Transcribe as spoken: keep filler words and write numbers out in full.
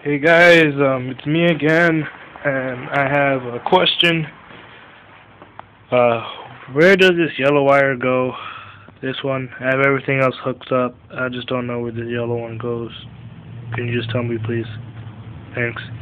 Hey guys, um, it's me again, and I have a question. Uh, where does this yellow wire go? This one. I have everything else hooked up. I just don't know where the yellow one goes. Can you just tell me, please? Thanks.